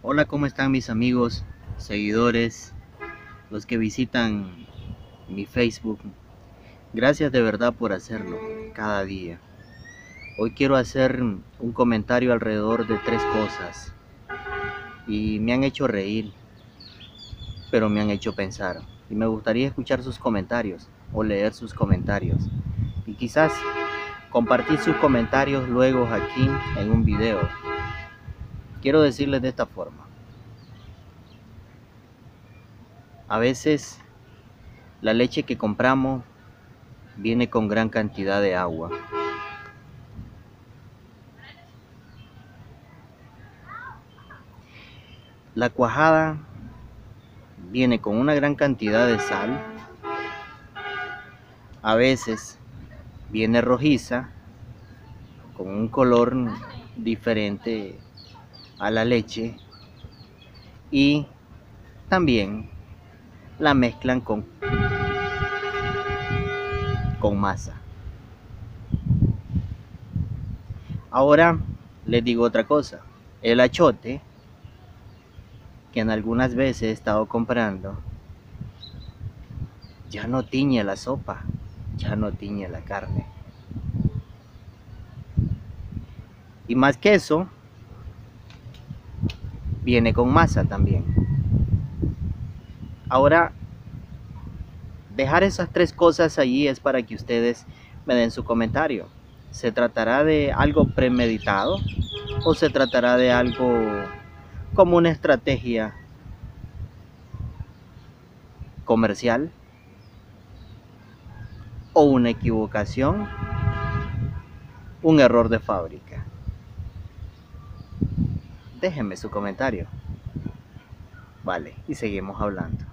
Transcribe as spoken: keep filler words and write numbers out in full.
Hola, ¿cómo están mis amigos, seguidores, los que visitan mi Facebook? Gracias de verdad por hacerlo cada día. Hoy quiero hacer un comentario alrededor de tres cosas y me han hecho reír, pero me han hecho pensar. Y me gustaría escuchar sus comentarios o leer sus comentarios y quizás compartir sus comentarios luego aquí en un video. Quiero decirles de esta forma. A veces la leche que compramos viene con gran cantidad de agua. La cuajada viene con una gran cantidad de sal. A veces viene rojiza, con un color diferente a la leche. Y también la mezclan con, con masa. Ahora les digo otra cosa. El achote que en algunas veces he estado comprando ya no tiñe la sopa, ya no tiñe la carne. Y más que eso, viene con masa también. Ahora, dejar esas tres cosas allí es para que ustedes me den su comentario. ¿Se tratará de algo premeditado o se tratará de algo como una estrategia comercial o una equivocación, un error de fábrica? Déjenme su comentario. Vale, y seguimos hablando.